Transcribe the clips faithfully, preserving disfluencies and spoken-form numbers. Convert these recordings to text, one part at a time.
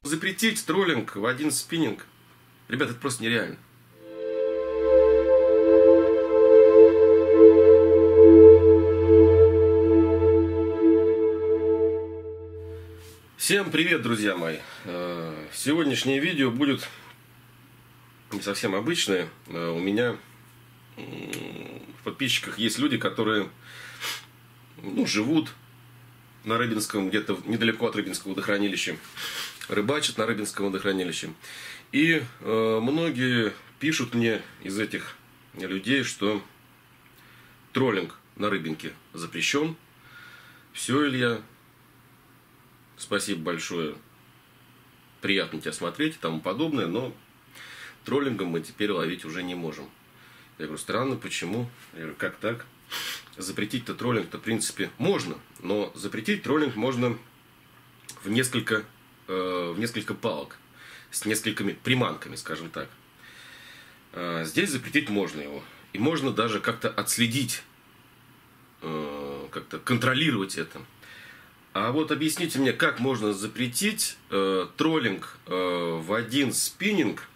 Запретить троллинг в один спиннинг, ребята, это просто нереально. Всем привет, друзья мои! Сегодняшнее видео будет не совсем обычное. У меня в подписчиках есть люди, которые ну, живут на Рыбинском, где-то недалеко от Рыбинского водохранилища, рыбачат на Рыбинском водохранилище. И э, многие пишут мне из этих людей, что троллинг на Рыбинке запрещен. Все, Илья, спасибо большое, приятно тебя смотреть и тому подобное, но троллингом мы теперь ловить уже не можем. Я говорю, странно, почему? Я говорю, как так? Запретить-то троллинг-то в принципе можно, но запретить троллинг можно в несколько, э, в несколько палок, с несколькими приманками, скажем так. Э, здесь запретить можно его. И можно даже как-то отследить, э, как-то контролировать это. А вот объясните мне, как можно запретить э, троллинг э, в один спиннинг.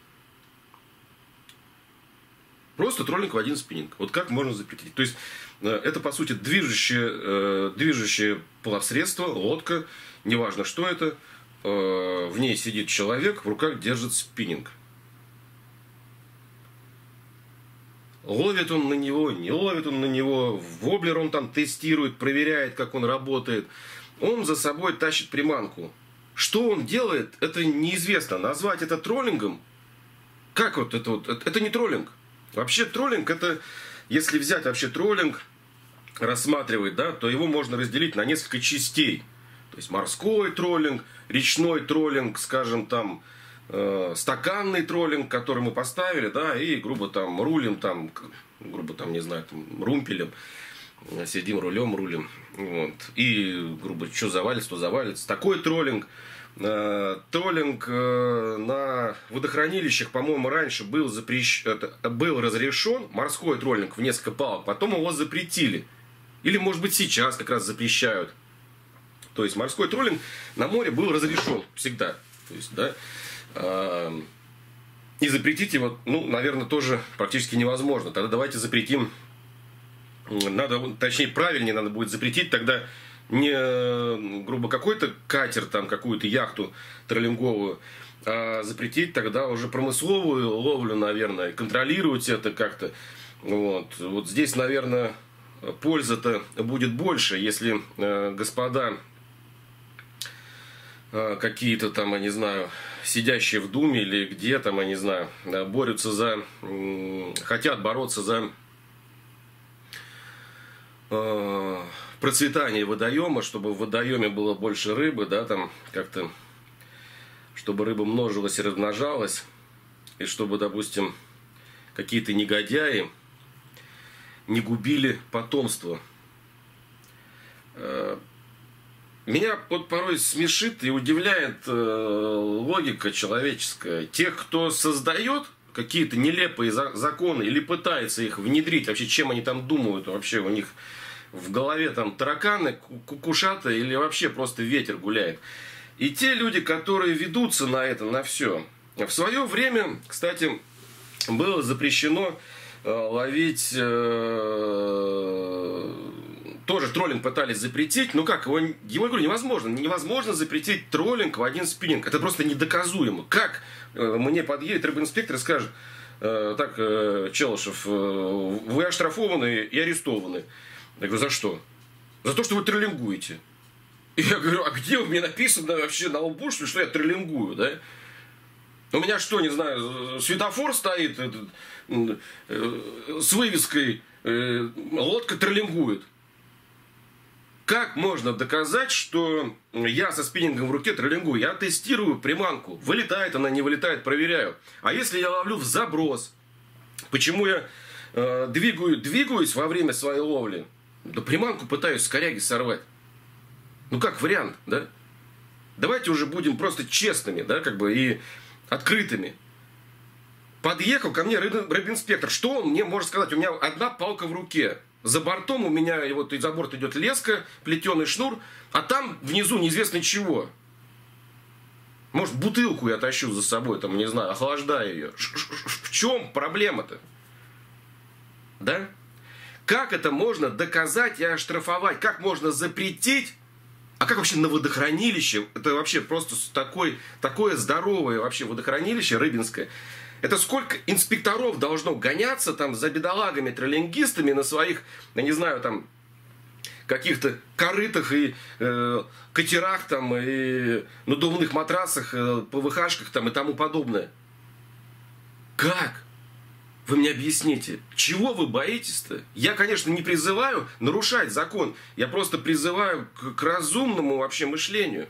Просто троллинг в один спиннинг. Вот как можно запретить? То есть, э, это по сути движущее, э, движущее плавсредство, лодка, неважно что это. Э, в ней сидит человек, в руках держит спиннинг. Ловит он на него, не ловит он на него, воблер он там тестирует, проверяет, как он работает. Он за собой тащит приманку. Что он делает, это неизвестно. Назвать это троллингом? Как вот это вот? Это не троллинг. Вообще троллинг, это, если взять вообще троллинг, рассматривать, да, то его можно разделить на несколько частей. То есть морской троллинг, речной троллинг, скажем там, э, стаканный троллинг, который мы поставили, да, и грубо там рулим, там, грубо там, не знаю, там, румпелем, сидим рулем, рулим. Вот. И, грубо, что завалится, то завалится. Такой троллинг. Троллинг на водохранилищах, по-моему, раньше был, запрещ... был разрешен, морской троллинг в несколько палок, потом его запретили. Или, может быть, сейчас как раз запрещают. То есть, морской троллинг на море был разрешен всегда. То есть, да, и запретить его, ну, наверное, тоже практически невозможно. Тогда давайте запретим, надо, точнее, правильнее надо будет запретить тогда не, грубо, какой-то катер, там, какую-то яхту троллинговую, а запретить тогда уже промысловую ловлю, наверное, контролировать это как-то. Вот. Вот здесь, наверное, польза-то будет больше, если э, господа э, какие-то там, я не знаю, сидящие в Думе или где там, я не знаю, борются за, э, хотят бороться за э, процветание водоема, чтобы в водоеме было больше рыбы, да, там как-то, чтобы рыба множилась и размножалась, и чтобы, допустим, какие-то негодяи не губили потомство. Меня вот порой смешит и удивляет логика человеческая. Тех, кто создает какие-то нелепые законы или пытается их внедрить, вообще чем они там думают, вообще у них в голове там тараканы, кукушата или вообще просто ветер гуляет. И те люди, которые ведутся на это, на все. В свое время, кстати, было запрещено э, ловить... Э, тоже троллинг пытались запретить. Ну как, его, его говорю, невозможно. Невозможно запретить троллинг в один спиннинг. Это просто недоказуемо. Как э, мне подъедет рыбинспектор и скажет, э, так, э, Челышев, э, вы оштрафованы и арестованы. Я говорю, за что? За то, что вы троллингуете. И я говорю, а где у меня написано вообще на лбу, что я троллингую, да? У меня что, не знаю, светофор стоит этот, э, с вывеской э, «Лодка троллингует». Как можно доказать, что я со спиннингом в руке троллингую? Я тестирую приманку. Вылетает она, не вылетает, проверяю. А если я ловлю в заброс? Почему я э, двигаю, двигаюсь во время своей ловли? Да приманку пытаюсь с коряги сорвать. Ну как вариант, да? Давайте уже будем просто честными, да, как бы и открытыми. Подъехал ко мне рыбинспектор. Что он мне может сказать? У меня одна палка в руке. За бортом у меня и вот и за борт идет леска, плетеный шнур, а там внизу неизвестно чего. Может, бутылку я тащу за собой, там, не знаю, охлаждаю ее. В чем проблема-то? Да? Как это можно доказать и оштрафовать? Как можно запретить? А как вообще на водохранилище? Это вообще просто такой, такое здоровое вообще водохранилище рыбинское. Это сколько инспекторов должно гоняться там за бедолагами, троллингистами на своих, я не знаю, там, каких-то корытах и э, катерах там, и надувных матрасах, э, ПВХшках там и тому подобное. Как? Вы мне объясните, чего вы боитесь-то? Я, конечно, не призываю нарушать закон. Я просто призываю к, к разумному вообще мышлению.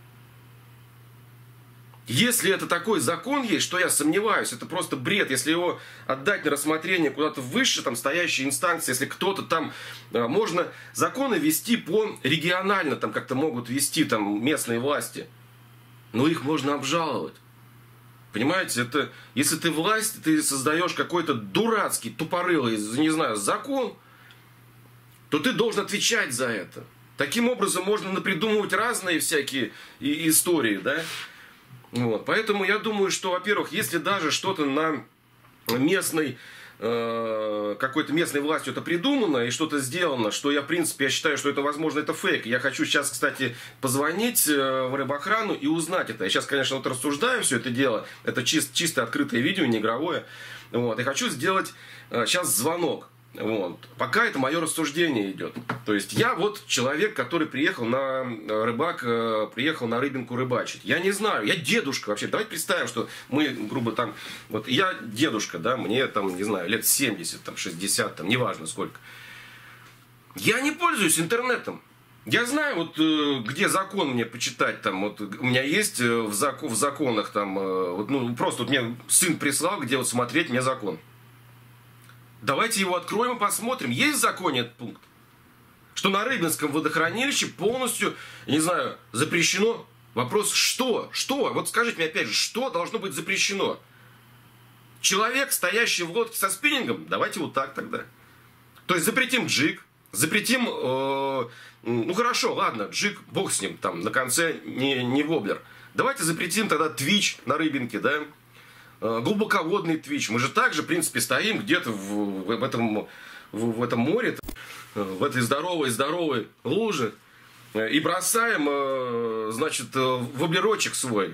Если это такой закон есть, что я сомневаюсь, это просто бред. Если его отдать на рассмотрение куда-то выше, там, стоящие инстанции, если кто-то там... Можно законы вести по регионально, там как-то могут вести там местные власти. Но их можно обжаловать. Понимаете, это... Если ты власть, ты создаешь какой-то дурацкий, тупорылый, не знаю, закон, то ты должен отвечать за это. Таким образом можно напридумывать разные всякие истории, да? Вот. Поэтому я думаю, что, во-первых, если даже что-то на местной, э, какой-то местной властью это придумано и что-то сделано, что я, в принципе, я считаю, что это, возможно, это фейк. Я хочу сейчас, кстати, позвонить в рыбоохрану и узнать это. Я сейчас, конечно, вот рассуждаю все это дело. Это чис- чисто открытое видео, не игровое. Вот. И хочу сделать э, сейчас звонок. Вот. Пока это мое рассуждение идет. То есть я вот человек, который приехал на рыбак, приехал на рыбинку рыбачить. Я не знаю, я дедушка вообще. Давайте представим, что мы, грубо там, вот я дедушка, да, мне там, не знаю, лет семьдесят, там, шестьдесят, там, неважно сколько. Я не пользуюсь интернетом. Я знаю, вот где закон мне почитать, там, вот у меня есть в, закон, в законах, там, вот, ну, просто вот мне сын прислал, где вот смотреть мне закон. Давайте его откроем и посмотрим. Есть в законе этот пункт? Что на Рыбинском водохранилище полностью, не знаю, запрещено. Вопрос, что? Что? Вот скажите мне опять же, что должно быть запрещено? Человек, стоящий в лодке со спиннингом? Давайте вот так тогда. То есть запретим джиг, запретим, э, ну хорошо, ладно, джиг, бог с ним, там на конце не, не воблер. Давайте запретим тогда твич на Рыбинке, да? Глубоководный твич. Мы же также, в принципе, стоим где-то в, в, этом, в, в этом море, в этой здоровой-здоровой луже и бросаем, значит, воблерочек свой.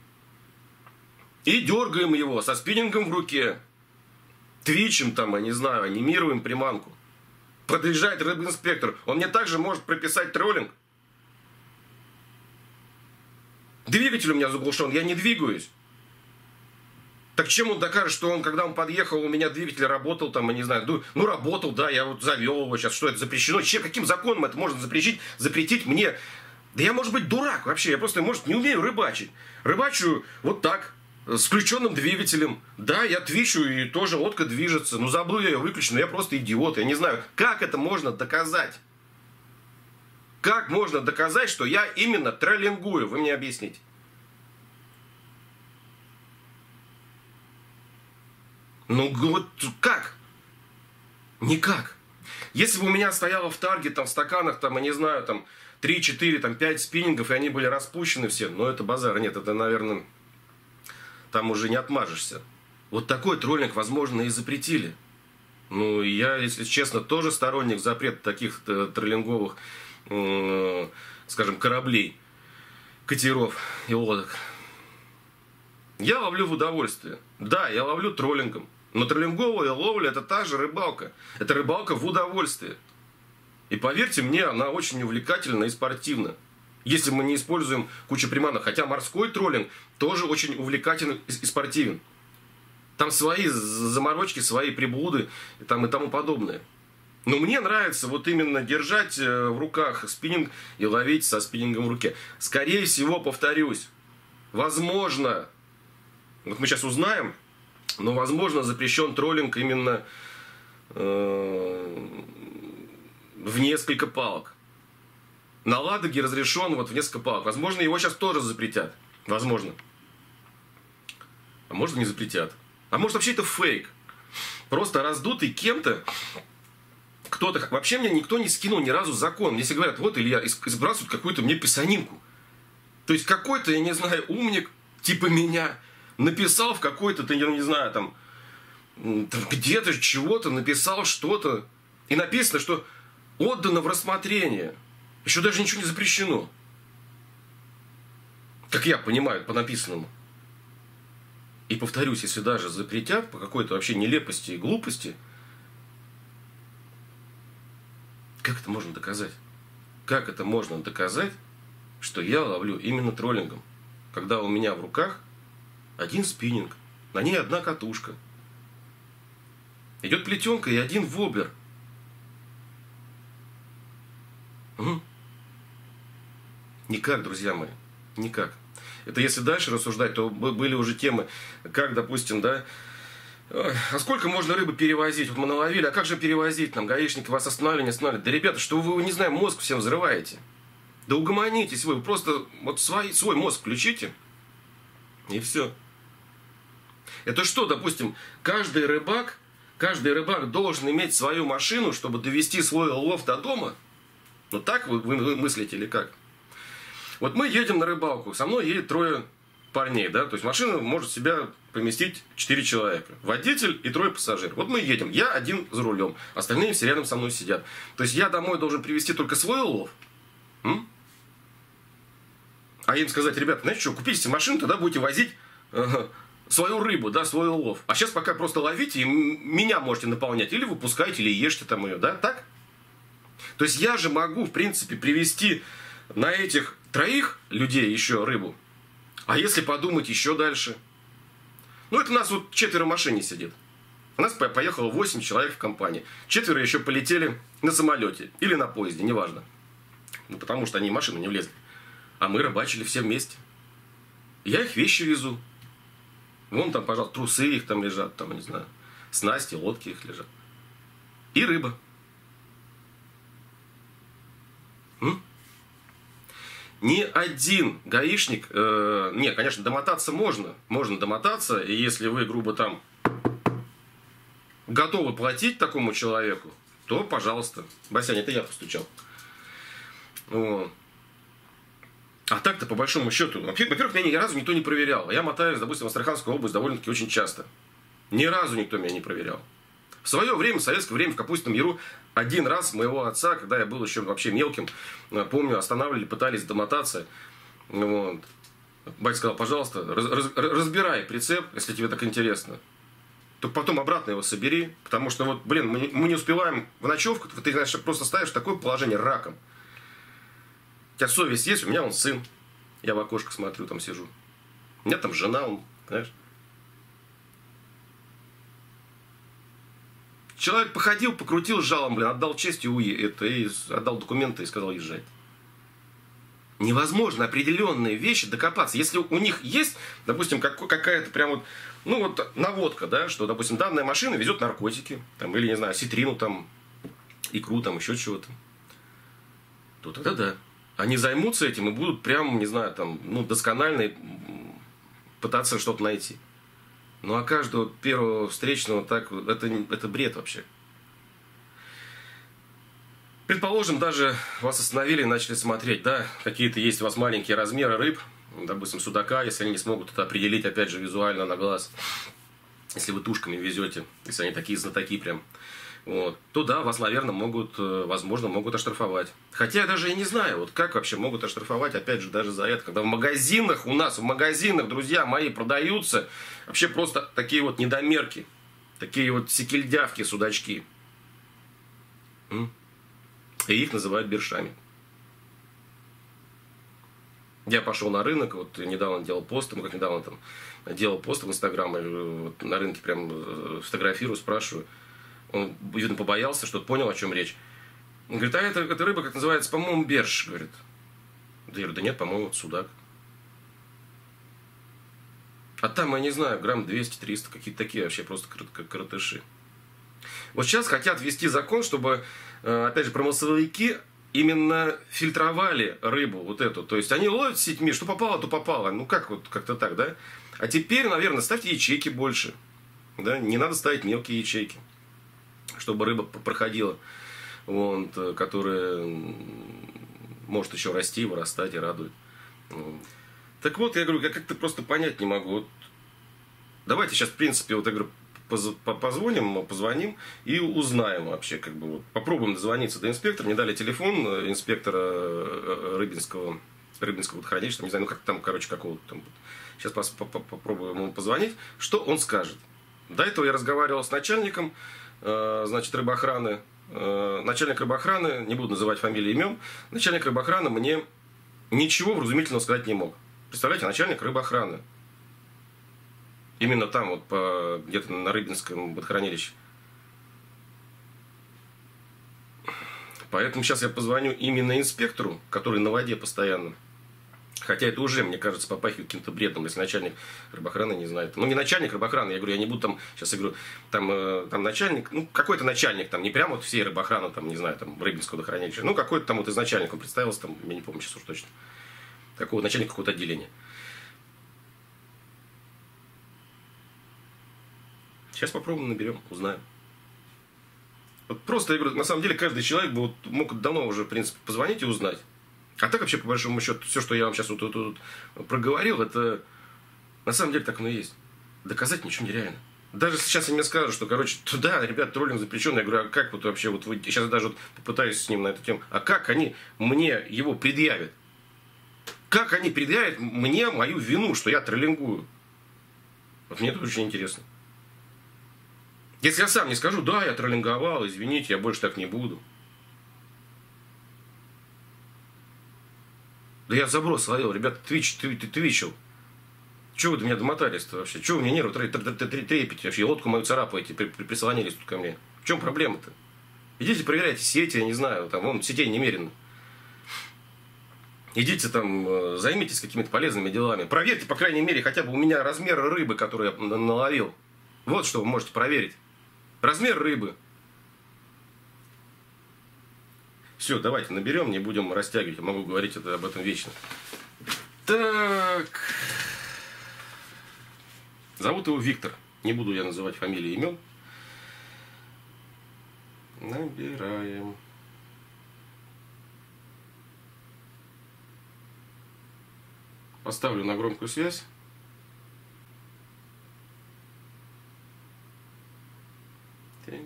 И дергаем его со спиннингом в руке. Твичем там, я не знаю, анимируем приманку. Подъезжает рыбинспектор. Он мне также может прописать троллинг. Двигатель у меня заглушен, я не двигаюсь. Так чем он докажет, что он, когда он подъехал, у меня двигатель работал, там, я не знаю, ну, работал, да, я вот завел его сейчас, что это запрещено? Чем, каким законом это можно запретить, запретить мне? Да я, может быть, дурак вообще, я просто, может, не умею рыбачить. Рыбачу вот так, с включенным двигателем. Да, я твичу, и тоже лодка движется. Ну, забыл я ее выключить, но я просто идиот, я не знаю, как это можно доказать? Как можно доказать, что я именно троллингую? Вы мне объясните. Ну, вот как? Никак. Если бы у меня стояло в тарге, там, в стаканах, там, я не знаю, там, три, четыре, там, пять спиннингов, и они были распущены все, но это базар. Нет, это, наверное, там уже не отмажешься. Вот такой троллинг, возможно, и запретили. Ну, я, если честно, тоже сторонник запрета таких троллинговых, э, скажем, кораблей, катеров и лодок. Я ловлю в удовольствие. Да, я ловлю троллингом. Но троллинговая ловля — это та же рыбалка. Это рыбалка в удовольствие. И поверьте мне, она очень увлекательна и спортивна. Если мы не используем кучу приманок. Хотя морской троллинг тоже очень увлекателен и спортивен. Там свои заморочки, свои приблуды и, там, и тому подобное. Но мне нравится вот именно держать в руках спиннинг и ловить со спиннингом в руке. Скорее всего, повторюсь, возможно, вот мы сейчас узнаем, но, возможно, запрещен троллинг именно э, в несколько палок. На Ладоге разрешен вот в несколько палок. Возможно, его сейчас тоже запретят. Возможно. А может, не запретят. А может, вообще это фейк. Просто раздутый кем-то. Кто-то... Вообще мне никто не скинул ни разу закон. Если говорят, вот Илья, сбрасывают какую-то мне писанинку. То есть какой-то, я не знаю, умник типа меня, написал в какой-то, ты не знаю, там, где-то чего-то, написал что-то. И написано, что отдано в рассмотрение. Еще даже ничего не запрещено. Как я понимаю, по написанному. И повторюсь, если даже запретят по какой-то вообще нелепости и глупости, как это можно доказать? Как это можно доказать, что я ловлю именно троллингом, когда у меня в руках один спиннинг, на ней одна катушка, идет плетенка и один воблер. Угу. Никак, друзья мои, никак. Это если дальше рассуждать, то были уже темы, как, допустим, да, а сколько можно рыбы перевозить? Вот мы наловили, а как же перевозить? Там гаишники вас останавливали, не останавливали. Да, ребята, что вы, не знаю, мозг всем взрываете? Да угомонитесь вы, вы просто вот свой, свой мозг включите, и все. Это что, допустим, каждый рыбак, каждый рыбак должен иметь свою машину, чтобы довести свой улов до дома? Ну так вы, вы, вы мыслите или как? Вот мы едем на рыбалку, со мной едет трое парней, да, то есть машина может в себя поместить четыре человека. Водитель и трое пассажиров. Вот мы едем, я один за рулем, остальные все рядом со мной сидят. То есть я домой должен привезти только свой улов. М? А им сказать, ребята, знаете что, купите себе машину, тогда будете возить э, свою рыбу, да, свой улов. А сейчас пока просто ловите, и меня можете наполнять, или выпускайте, или ешьте там ее, да, так? То есть я же могу, в принципе, привезти на этих троих людей еще рыбу. А если подумать еще дальше? Ну, это у нас вот четверо в машине сидит. У нас поехало восемь человек в компании. Четверо еще полетели на самолете или на поезде, неважно. Ну, потому что они в машину не влезли. А мы рыбачили все вместе. Я их вещи везу. Вон там, пожалуйста, трусы их там лежат, там, не знаю, снасти, лодки их лежат. И рыба. М? Ни один гаишник, э, не, конечно, домотаться можно, можно домотаться, и если вы, грубо там, готовы платить такому человеку, то, пожалуйста. Басяня, это я постучал. Вот. А так-то, по большому счету, во-первых, меня ни разу никто не проверял. Я мотаюсь, допустим, в Астраханскую область довольно-таки очень часто. Ни разу никто меня не проверял. В свое время, в советское время, в Капустином Яру, один раз моего отца, когда я был еще вообще мелким, помню, останавливали, пытались домотаться. Вот. Батя сказал, пожалуйста, раз, раз, разбирай прицеп, если тебе так интересно. Только потом обратно его собери, потому что, вот, блин, мы не, мы не успеваем в ночевку, ты, знаешь, просто ставишь в такое положение раком. У тебя совесть есть, у меня он сын. Я в окошко смотрю, там сижу. У меня там жена, он, знаешь. Человек походил, покрутил жалом, блин, отдал честь и, уе... это, и отдал документы и сказал езжать. Невозможно определенные вещи докопаться. Если у них есть, допустим, какая-то прям вот, ну вот наводка, да, что, допустим, данная машина везет наркотики, там, или, не знаю, ситрину, там, икру, там, еще чего-то, то тогда да. Они займутся этим и будут прям, не знаю, там, ну, досконально пытаться что-то найти. Ну, а каждого первого встречного так, это, это бред вообще. Предположим, даже вас остановили и начали смотреть, да, какие-то есть у вас маленькие размеры рыб, допустим, судака, если они не смогут это определить, опять же, визуально на глаз, если вы тушками везете, если они такие знатоки прям, вот, то да, вас, наверное, могут, возможно, могут оштрафовать. Хотя я даже и не знаю, вот как вообще могут оштрафовать, опять же, даже за это, когда в магазинах, у нас в магазинах, друзья мои, продаются вообще просто такие вот недомерки, такие вот секельдявки, судачки. И их называют бершами. Я пошел на рынок, вот недавно делал пост, ну как недавно там, делал пост в Инстаграм, вот на рынке прям фотографирую, спрашиваю. Он, видно, побоялся, что-то понял, о чем речь. Он говорит, а это, это рыба, как называется, по-моему, берш, говорит. Да я говорю, да нет, по-моему, это судак. А там, я не знаю, грамм двести-триста, какие-то такие вообще просто коротыши. Вот сейчас хотят ввести закон, чтобы, опять же, промысловики именно фильтровали рыбу вот эту. То есть они ловят сетьми, что попало, то попало. Ну как вот, как-то так, да? А теперь, наверное, ставьте ячейки больше. Да? Не надо ставить мелкие ячейки, чтобы рыба проходила, вот, которая может еще расти, вырастать и радует. Так вот, я говорю, я как-то просто понять не могу. Вот давайте сейчас, в принципе, вот я говорю, позвоним, позвоним и узнаем вообще, как бы, вот, попробуем дозвониться до инспектора. Мне дали телефон инспектора Рыбинского, Рыбинского водохранилища, не знаю, ну как там, короче, какого-то там. Сейчас попробуем ему позвонить, что он скажет. До этого я разговаривал с начальником, значит, рыбоохраны. Начальник рыбоохраны, не буду называть фамилии и имен, начальник рыбоохраны мне ничего вразумительного сказать не мог. Представляете, начальник рыбоохраны. Именно там, вот по, где-то на Рыбинском водохранилище. Поэтому сейчас я позвоню именно инспектору, который на воде постоянно. Хотя это уже, мне кажется, попахивает каким-то бредом, если начальник рыбоохраны не знает. Ну, не начальник рыбоохраны, я говорю, я не буду там, сейчас я говорю, там, э, там начальник, ну, какой-то начальник, там, не прямо вот всей рыбоохраны, там, не знаю, там, Рыбинского водохранилища, ну, какой-то там вот из начальника, он представился, там, я не помню сейчас уж точно, какого начальника какого-то отделения. Сейчас попробуем, наберем, узнаем. Вот просто, я говорю, на самом деле, каждый человек бы вот мог давно уже, в принципе, позвонить и узнать. А так вообще, по большому счету, все, что я вам сейчас вот тут вот, вот, проговорил, это на самом деле так оно и есть. Доказать ничего нереально. Даже сейчас мне скажут, что, короче, да, ребят, троллинг запрещен. Я говорю, а как вот вообще, вот вы, сейчас даже вот попытаюсь с ним на эту тему, а как они мне его предъявят? Как они предъявят мне мою вину, что я троллингую? Вот мне это очень интересно. Если я сам не скажу, да, я троллинговал, извините, я больше так не буду. Да я в заброс ловил, ребята, твич, ты, ты, твичил. Чего вы до меня домотались-то вообще? Чего вы мне нервы трепите вообще? Лодку мою царапаете, при, при, прислонились тут ко мне. В чем проблема-то? Идите проверяйте сети, я не знаю, там, вон, сетей немерено. Идите там, займитесь какими-то полезными делами. Проверьте, по крайней мере, хотя бы у меня размер рыбы, которую я наловил. Вот что вы можете проверить. Размер рыбы. Все, давайте наберем, не будем растягивать. Я могу говорить это, об этом вечно. Так. Зовут его Виктор. Не буду я называть фамилии и имен. Набираем. Поставлю на громкую связь. Так.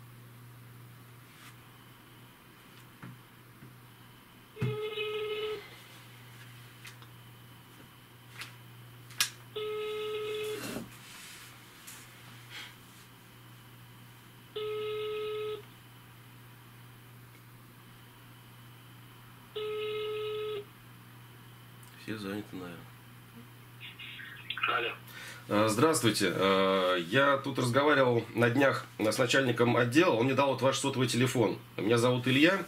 Все заняты, наверное. Алло. Здравствуйте. Я тут разговаривал на днях с начальником отдела. Он мне дал вот ваш сотовый телефон. Меня зовут Илья.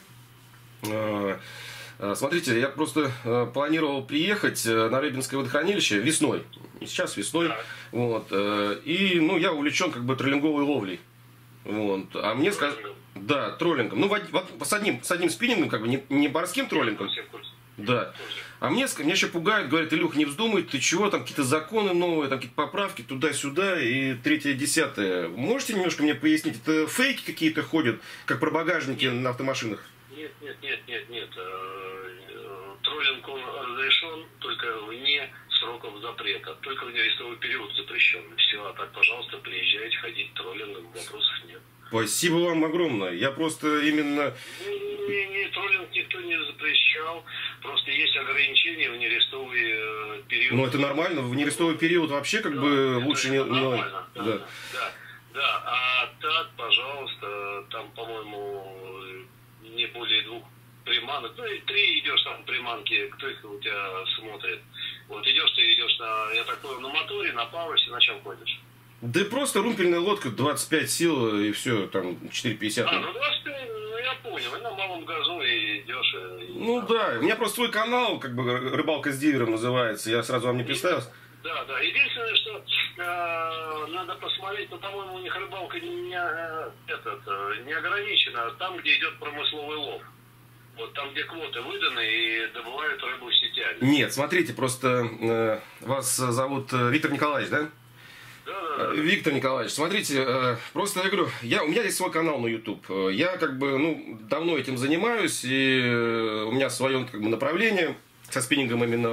Смотрите, я просто планировал приехать на Рыбинское водохранилище весной. Сейчас весной. Да. Вот. И ну, я увлечен как бы троллинговой ловлей. Вот. А мне сказали... Да, троллингом. Ну, с одним, с одним спиннингом, как бы не, не морским троллингом. Да. А мне, мне еще пугают, говорят, Илюх, не вздумай, ты чего, там какие-то законы новые, там какие-то поправки туда-сюда и третье, десятое. Можете немножко мне пояснить, это фейки какие-то ходят, как про багажники на автомашинах? Нет, нет, нет, нет, нет. Троллинг он разрешен только вне сроков запрета, только в нерестовый период запрещен. Все, а так, пожалуйста, приезжайте, ходить троллингом, вопросов нет. Спасибо вам огромное. Я просто именно... Не, не, не, троллинг никто не запрещал. Просто есть ограничения в нерестовый э, период. Ну, это нормально. В нерестовый период вообще как да, бы лучше не... Нормально, да, да. Да, да. А так, пожалуйста, там, по-моему, не более двух приманок. Ну, и три идешь там приманки, кто их у тебя смотрит. Вот идешь ты, идешь на, я так понял, на моторе, на парусе, на чем ходишь? Да просто румпельная лодка, двадцать пять сил и все, там четыре пятьдесят. А, ну двадцать пять, ну я понял, и на малом газу и идешь. И, ну и, да, у меня просто свой канал, как бы рыбалка с дивером называется, я сразу вам не представился. Да, да, единственное, что э, надо посмотреть, ну по-моему у них рыбалка не, э, этот, не ограничена, там где идет промысловый лов. Вот там, где квоты выданы и добывают рыбу сетями. Нет, смотрите, просто э, вас зовут Виктор Николаевич, да? Да, да, да. Виктор Николаевич, смотрите, просто я говорю, я, у меня есть свой канал на YouTube. Я как бы, ну, давно этим занимаюсь, и у меня свое как бы направление со спиннингом именно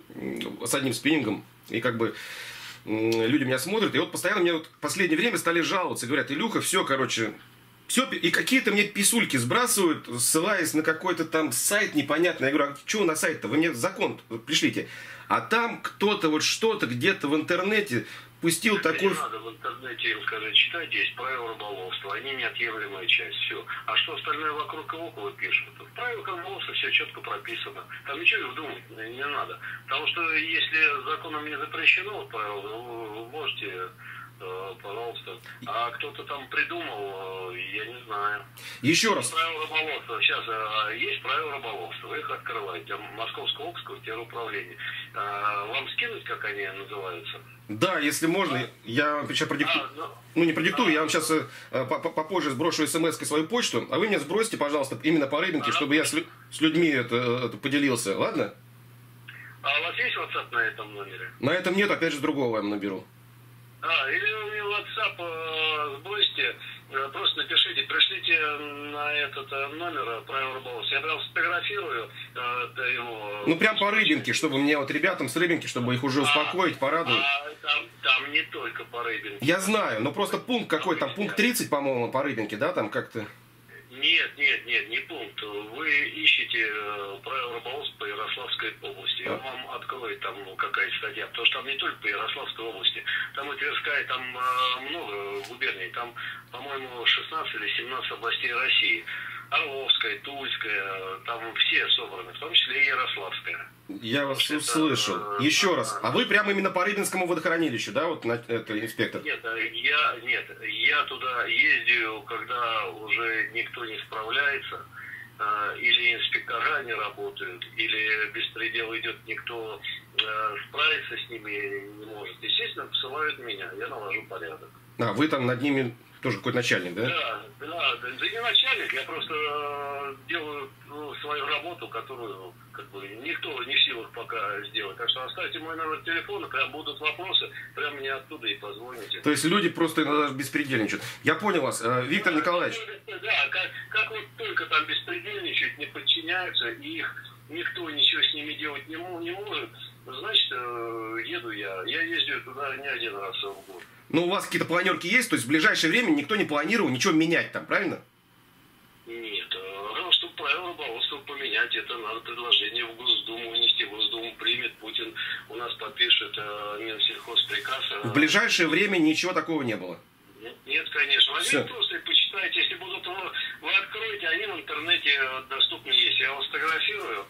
с одним спиннингом, и как бы люди меня смотрят, и вот постоянно мне вот в последнее время стали жаловаться, говорят: Илюха, все, короче, все, и какие-то мне писульки сбрасывают, ссылаясь на какой-то там сайт непонятный. Я говорю: а что на сайт-то? Вы мне закон пришлите. А там кто-то вот что-то где-то в интернете пустил это такой... Не надо в интернете им сказать, читайте, есть правила рыболовства, они неотъемлемая часть, все. А что остальное вокруг и около пишут? В правилах рыболовства все четко прописано. Там ничего и вдумать не надо. Потому что если законом не запрещено правила, вы можете... Пожалуйста. А кто-то там придумал, я не знаю. Еще раз. Правила рыболовства. Сейчас есть правила рыболовства. Вы их открываете. Там Московское областное теруправление. Вам скинуть, как они называются? Да, если можно, а? я сейчас продиктую. А, ну, ну, не продиктую, а, я вам сейчас попозже сброшу смс-кой свою почту, а вы мне сбросьте, пожалуйста, именно по рыбинке, а, чтобы я с, с людьми это, это поделился, ладно? А у вас есть WhatsApp на этом номере? На этом нет, опять же, с другого я наберу. А, или вы мне WhatsApp э, сбросьте, э, просто напишите, пришлите на этот э, номер правила рыболовства. Я прям сфотографирую э, его. Ну, прям по рыбинке, чтобы мне вот ребятам с рыбинки, чтобы их уже успокоить, а, порадовать. А, там, там не только по рыбинке. Я знаю, но просто пункт какой там, пункт тридцать, по-моему, по рыбинке, да, там как-то... Нет, нет, нет, не пункт. Вы ищете э, правила рыболовства по Ярославской области. А. Он вам откроет там ну, какая-то статья. Потому что там не только по Ярославской области. Там и Тверская, там э, много губерний. Там, по-моему, шестнадцать или семнадцать областей России. Орловская, Тульская, там все собраны, в том числе и Ярославская. Я вас это, услышал. Это, Еще а, раз. А вы прямо именно по Рыбинскому водохранилищу, да, вот на, это инспектор? Нет, я, нет, я туда ездил, когда уже никто не справляется, или инспектора не работают, или беспредел идет, никто справиться с ними не может. Естественно, посылают меня, я навожу порядок. А, вы там над ними... Тоже какой-то начальник, да? Да, да, да, да не начальник, я просто э, делаю ну, свою работу, которую как бы никто не в силах пока сделать. Так что оставьте мой номер телефона, прям будут вопросы, прям мне оттуда и позвоните. То есть люди просто иногда беспредельничают. Я понял вас, Виктор да, Николаевич. Да, как, как вот только там беспредельничают, не подчиняются, и их никто ничего с ними делать не, не может, значит, э, еду я. Я ездил туда не один раз в год. Ну, у вас какие-то планерки есть, то есть в ближайшее время никто не планировал ничего менять там, правильно? Нет, чтобы правила рыболовства поменять, это надо предложение в Госдуму внести. Госдуму примет, Путин у нас подпишет Минсельхозприказ. В ближайшее время ничего такого не было? Нет, нет, конечно. Возьмите просто и почитайте, если будут, вы откроете, они в интернете доступны есть. Я вас фотографирую.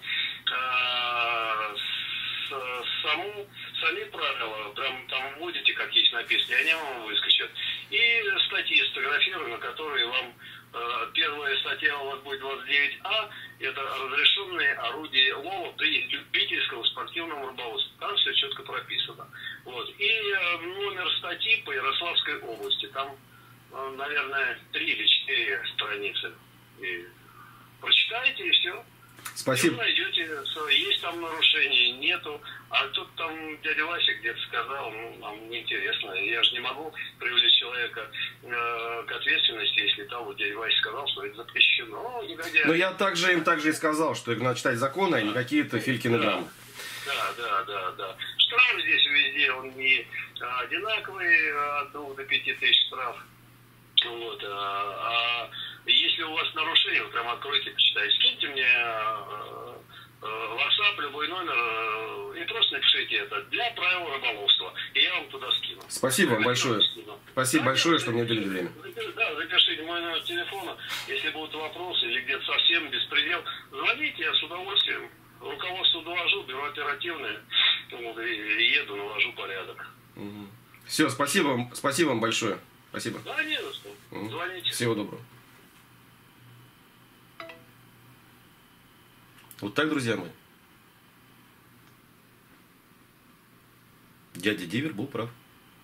Саму, сами правила, прям там вводите, как есть написано, и они вам выскочат. И статьи сфотографирую, на которые вам э, первая статья у вас будет двадцать девять А, это разрешенные орудия лова при любительском спортивном рыболовстве. Там все четко прописано. Вот. И э, номер статьи по Ярославской области. Там, э, наверное, три или четыре страницы. И прочитайте, и все. Спасибо. Вы найдете, есть там нарушения, нету. А тут там дядя Вася где-то сказал, ну, нам неинтересно. Я же не могу привлечь человека э, к ответственности, если там вот дядя Вася сказал, что это запрещено. Негодяй. Но я также им также и сказал, что надо читать законы, а не какие-то филькины да. драмы. Да, да, да, да. Штраф здесь везде, он не одинаковый, от двух до пяти тысяч штраф. Вот, а, а если у вас нарушение, вы прям откройте, почитайте. Скиньте мне э, э, WhatsApp, любой номер, э, и просто напишите это для правил рыболовства. И я вам туда скину. Спасибо вам большое. Спасибо да, большое, что мне уделили время. Да, запишите мой номер телефона. Если будут вопросы или где-то совсем беспредел, звоните, я с удовольствием руководству доложу, бюро оперативное, вот, и, и еду, навожу порядок. Угу. Все, спасибо вам, спасибо вам большое. Спасибо. Да, не за что. Звоните. Всего доброго. Вот так, друзья мои. Дядя Дивер был прав.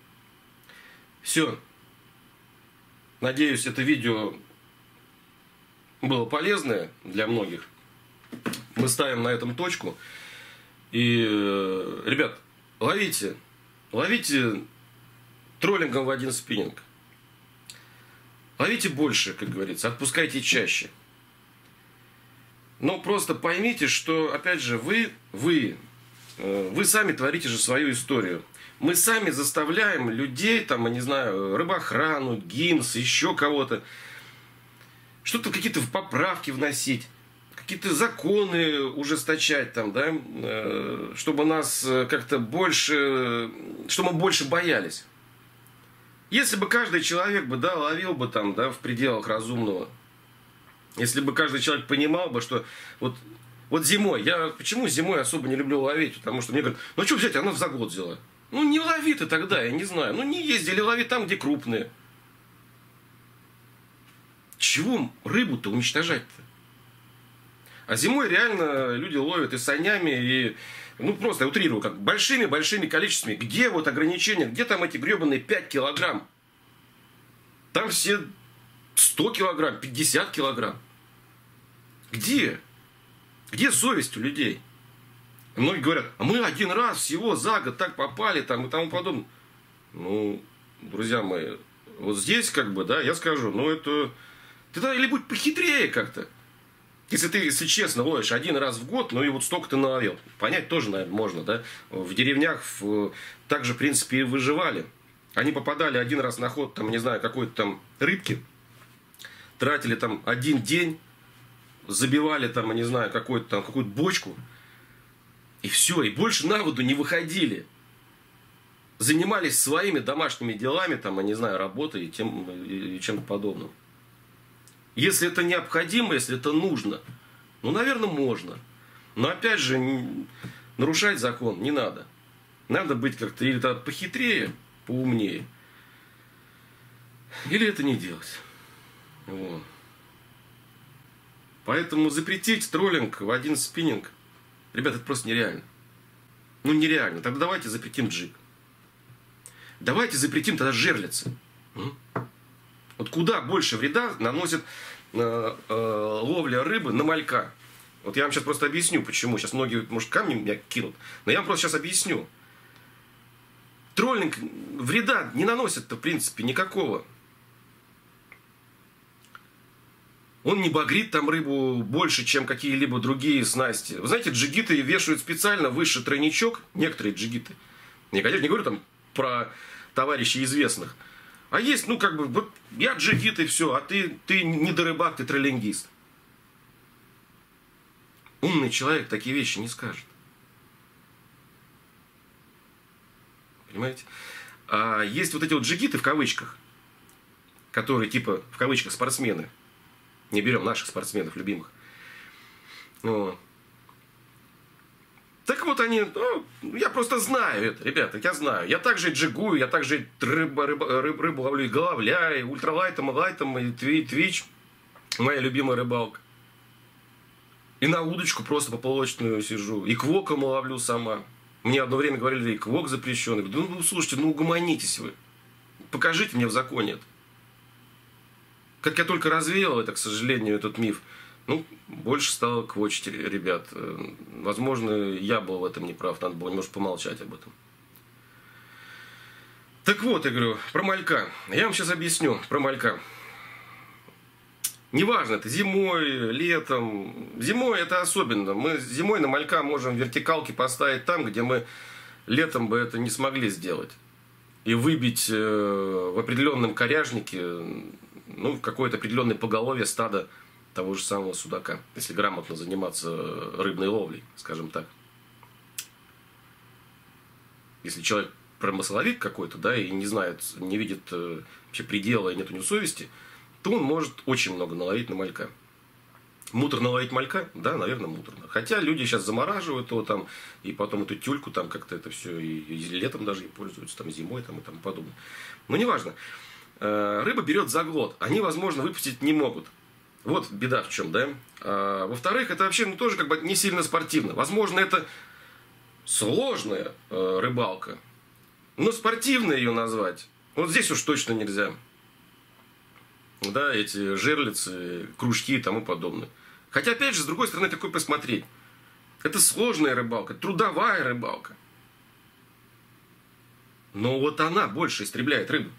Все. Надеюсь, это видео было полезное для многих. Мы ставим на этом точку. И, ребят, ловите. Ловите троллингом в один спиннинг. Ловите больше, как говорится. Отпускайте чаще. Но просто поймите, что, опять же, вы, вы вы сами творите же свою историю. Мы сами заставляем людей, там, я не знаю, рыбоохрану, ГИМС, еще кого-то, что-то какие-то поправки вносить, какие-то законы ужесточать, там, да, чтобы нас как-то больше, чтобы мы больше боялись. Если бы каждый человек бы, да, ловил бы там, да, в пределах разумного, если бы каждый человек понимал бы, что вот, вот зимой, я почему зимой особо не люблю ловить, потому что мне говорят, ну что взять, она за год взяла. Ну не лови ты тогда, я не знаю, ну не ездили, лови там, где крупные. Чего рыбу-то уничтожать-то? А зимой реально люди ловят и санями, и, ну просто я утрирую, как большими-большими количествами. Где вот ограничения, где там эти гребаные пять килограмм? Там все сто килограмм, пятьдесят килограмм. Где? Где совесть у людей? Многие говорят, а мы один раз всего за год так попали там и тому подобное. Ну, друзья мои, вот здесь как бы, да, я скажу, ну это... Ты тогда или будь похитрее как-то. Если ты, если честно, ловишь один раз в год, ну и вот столько ты наловил. Понять тоже, наверное, можно, да. В деревнях в, также, в принципе, и выживали. Они попадали один раз на ход, там, не знаю, какой-то там рыбки. Тратили там один день. Забивали там, не знаю, какую-то там, какую-то бочку. И все, и больше на воду не выходили. Занимались своими домашними делами, там, я не знаю, работой и, тем, и чем-то подобным. Если это необходимо, если это нужно, ну, наверное, можно. Но, опять же, нарушать закон не надо. Надо быть как-то или -то похитрее, поумнее, или это не делать. Вот. Поэтому запретить троллинг в один спиннинг, ребята, это просто нереально. Ну, нереально. Тогда давайте запретим джиг. Давайте запретим тогда жерлицы. Вот куда больше вреда наносит э, э, ловля рыбы на малька. Вот я вам сейчас просто объясню, почему. Сейчас многие, может, камни меня кинут. Но я вам просто сейчас объясню. Троллинг вреда не наносит-то, в принципе, никакого. Он не багрит там рыбу больше, чем какие-либо другие снасти. Вы знаете, джигиты вешают специально выше тройничок. Некоторые джигиты. Я, конечно, не говорю там про товарищей известных. А есть, ну, как бы, вот я джигит и все, а ты, ты не дорыбак, ты троллингист. Умный человек такие вещи не скажет. Понимаете? А есть вот эти вот джигиты в кавычках, которые типа, в кавычках, спортсмены. Не берем наших спортсменов любимых. Вот. Так вот они, ну, я просто знаю это, ребята, я знаю. Я также джигую, я также рыбу, рыбу, рыбу, рыбу ловлю и головля, и ультралайтом, и лайтом, и твич, моя любимая рыбалка. И на удочку просто поплавочную сижу, и квоком ловлю сама. Мне одно время говорили, и квок запрещенный. Я говорю, ну, слушайте, ну угомонитесь вы. Покажите мне в законе это. Как я только развеял это, к сожалению, этот миф, ну, больше стало квочить ребят. Возможно, я был в этом неправ, надо было немножко помолчать об этом. Так вот, я говорю, про малька. Я вам сейчас объясню про малька. Неважно, это зимой, летом. Зимой это особенно. Мы зимой на малька можем вертикалки поставить там, где мы летом бы это не смогли сделать. И выбить в определенном коряжнике, ну, какое-то определенное поголовье стада того же самого судака, если грамотно заниматься рыбной ловлей, скажем так. Если человек промысловик какой-то, да, и не знает, не видит э, вообще предела и нет у него совести, то он может очень много наловить на малька. Муторно ловить малька? Да, наверное, муторно. Хотя люди сейчас замораживают его там, и потом эту тюльку там как-то это все, и, и летом даже и пользуются, там зимой там и тому подобное. Но неважно. Э, рыба берет заглот. Они, возможно, выпустить не могут. Вот беда в чем, да. А, во-вторых, это вообще ну, тоже как бы не сильно спортивно. Возможно, это сложная э, рыбалка. Но спортивно ее назвать, вот здесь уж точно нельзя. Да, эти жерлицы, кружки и тому подобное. Хотя, опять же, с другой стороны, какой посмотреть. Это сложная рыбалка, трудовая рыбалка. Но вот она больше истребляет рыбу.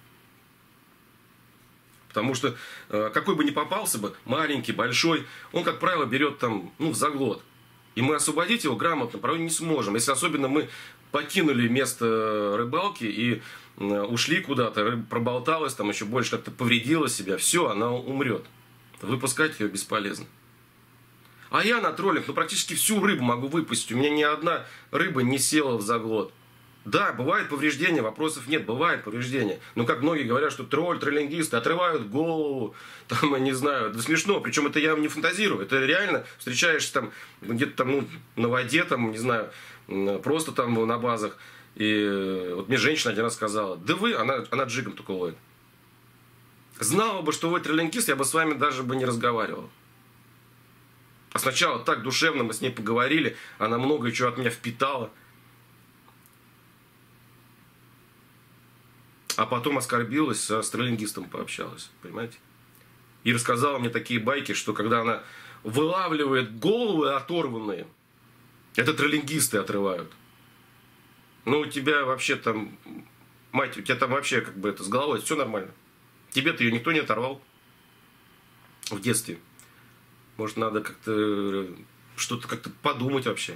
Потому что, какой бы ни попался бы, маленький, большой, он, как правило, берет там, ну, в заглот. И мы освободить его грамотно порой не сможем. Если особенно мы покинули место рыбалки и ушли куда-то, рыба проболталась, там еще больше как-то повредила себя, все, она умрет. Выпускать ее бесполезно. А я на троллинг, ну практически всю рыбу могу выпустить. У меня ни одна рыба не села в заглот. Да, бывают повреждения, вопросов нет, бывают повреждения. Но как многие говорят, что тролль, троллингисты отрывают голову, там, я не знаю, это смешно. Причем это я не фантазирую, это реально встречаешься там где-то там, ну, на воде, там, не знаю, просто там на базах. И вот мне женщина один раз сказала, да вы, она, она джигом только ловит. Знала бы, что вы троллингист, я бы с вами даже бы не разговаривал. А сначала так душевно мы с ней поговорили, она много чего от меня впитала. А потом оскорбилась, с троллингистом пообщалась, понимаете? И рассказала мне такие байки, что когда она вылавливает головы оторванные, это троллингисты отрывают. Ну, у тебя вообще там, мать, у тебя там вообще как бы это с головой все нормально. Тебе-то ее никто не оторвал в детстве. Может, надо как-то что-то как-то подумать вообще.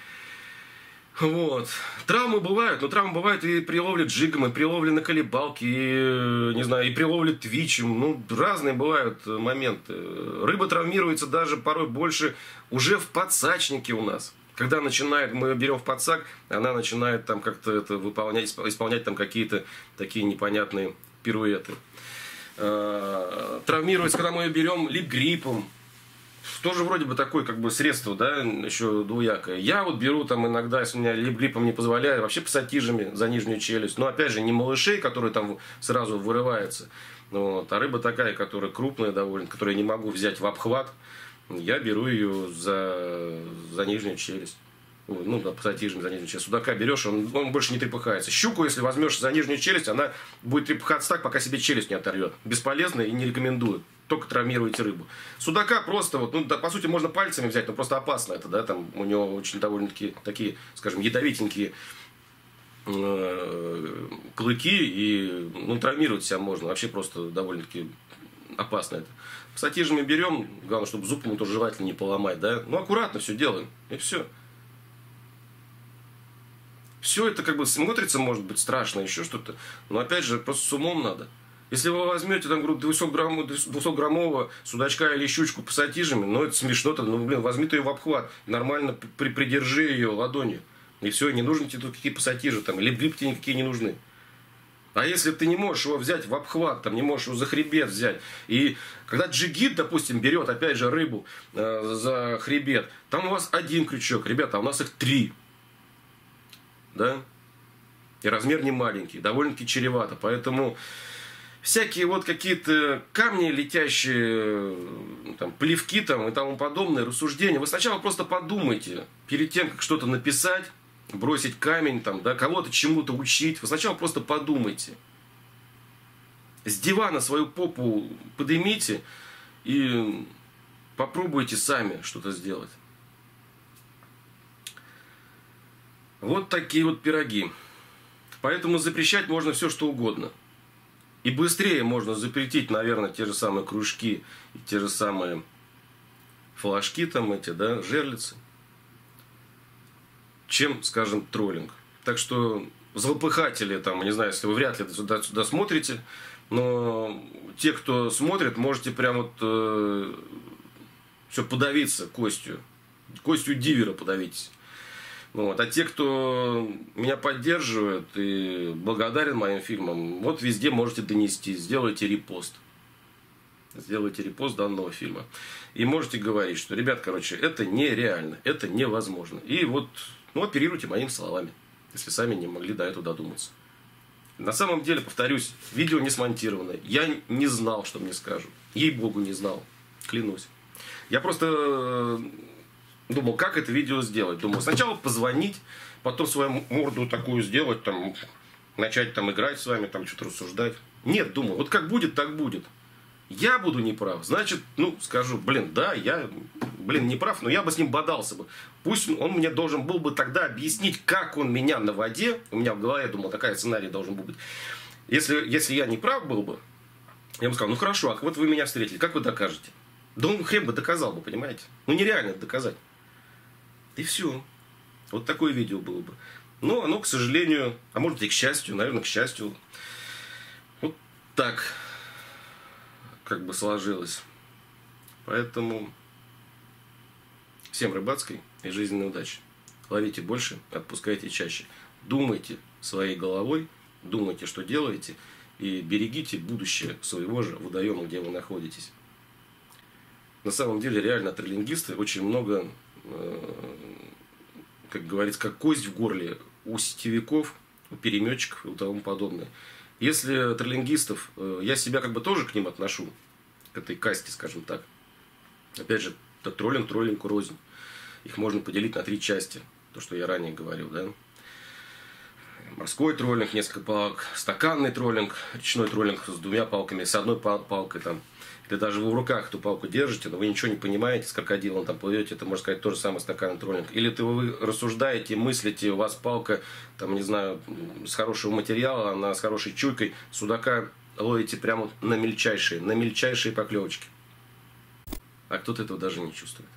Вот. Травмы бывают, но травмы бывают и при ловле джигом, и при ловле на колебалке, и, не знаю, и при ловле твичем. Ну, разные бывают моменты. Рыба травмируется даже порой больше уже в подсачнике у нас. Когда начинает, мы берем в подсак, она начинает там как-то это выполнять, исполнять там какие-то такие непонятные пируэты. Травмируется, когда мы ее берем лип-гриппом. Тоже вроде бы такое как бы средство, да, еще двуякое. Я вот беру там иногда, если у меня лип-гриппом не позволяет, вообще пассатижами за нижнюю челюсть. Но опять же, не малышей, которые там сразу вырываются. Вот, а рыба такая, которая крупная довольно, которую я не могу взять в обхват. Я беру ее за, за нижнюю челюсть. Ну, да, пассатижем за нижнюю челюсть. Судака берешь, он, он больше не трепыхается. Щуку, если возьмешь за нижнюю челюсть, она будет трепыхаться так, пока себе челюсть не оторвет. Бесполезно и не рекомендую. Только травмируете рыбу. Судака просто, вот, ну, да, по сути, можно пальцами взять, но просто опасно это, да, там у него очень довольно-таки такие, скажем, ядовитенькие э, клыки, и, ну, травмировать себя можно. Вообще просто довольно-таки опасно это. Пассатижами берем, главное, чтобы зуб ему тоже жевательно не поломать, да, ну, аккуратно все делаем, и все. Все это как бы смотрится, может быть, страшно, еще что-то, но опять же, просто с умом надо. Если вы возьмете там двухсотграммового судачка или щучку пассатижами, ну это смешно, -то, ну блин, возьми ты ее в обхват, нормально при придержи ее ладонью. И все, не нужны тебе тут какие пассатижи, там, или гриб тебе никакие не нужны. А если ты не можешь его взять в обхват, там, не можешь его за хребет взять, и когда джигит, допустим, берет опять же рыбу э, за хребет, там у вас один крючок, ребята, а у нас их три. Да? И размер не маленький, довольно-таки чревато, поэтому всякие вот какие-то камни летящие, там, плевки там, и тому подобное, рассуждения. Вы сначала просто подумайте, перед тем, как что-то написать, бросить камень, там, да, кого-то чему-то учить. Вы сначала просто подумайте. С дивана свою попу поднимите и попробуйте сами что-то сделать. Вот такие вот пироги. Поэтому запрещать можно все, что угодно. И быстрее можно запретить, наверное, те же самые кружки, и те же самые флажки, там эти, да, жерлицы, чем, скажем, троллинг. Так что злопыхатели, там, не знаю, если вы вряд ли сюда, сюда смотрите, но те, кто смотрит, можете прям вот э, все подавиться костью, костью дивера подавитесь. Вот. А те, кто меня поддерживает и благодарен моим фильмам, вот везде можете донести, сделайте репост. Сделайте репост данного фильма. И можете говорить, что, ребят, короче, это нереально, это невозможно. И вот, ну, оперируйте моими словами, если сами не могли до этого додуматься. На самом деле, повторюсь, видео не смонтировано. Я не знал, что мне скажут. Ей-богу, не знал. Клянусь. Я просто думал, как это видео сделать. Думал, сначала позвонить, потом свою морду такую сделать, там, начать там играть с вами, там что-то рассуждать. Нет, думал, вот как будет, так будет. Я буду неправ, значит, ну, скажу, блин, да, я, блин, не прав, но я бы с ним бодался бы. Пусть он мне должен был бы тогда объяснить, как он меня на воде, у меня в голове, я думал, такая сценарий должен был быть. Если, если я не прав был бы, я бы сказал, ну хорошо, а вот вы меня встретили, как вы докажете? Да он хрен бы доказал бы, понимаете? Ну нереально это доказать. И все. Вот такое видео было бы. Но оно, к сожалению, а может и к счастью, наверное, к счастью, вот так как бы сложилось. Поэтому всем рыбацкой и жизненной удачи. Ловите больше, отпускайте чаще. Думайте своей головой, думайте, что делаете, и берегите будущее своего же водоема, где вы находитесь. На самом деле, реально, троллингисты очень много, как говорится, как кость в горле у сетевиков, у переметчиков и тому подобное. Если троллингистов, я себя как бы тоже к ним отношу, к этой касте, скажем так. Опять же, это троллинг, троллингу рознь. Их можно поделить на три части. То, что я ранее говорил, да. Морской троллинг, несколько палок, стаканный троллинг, речной троллинг с двумя палками, с одной палкой там. Или даже вы в руках эту палку держите, но вы ничего не понимаете, с крокодилом там плывете, это, можно сказать, тоже самый стаканный троллинг. Или ты, вы рассуждаете, мыслите, у вас палка, там, не знаю, с хорошего материала, она с хорошей чуйкой, судака ловите прямо на мельчайшие, на мельчайшие поклевочки. А кто-то этого даже не чувствует.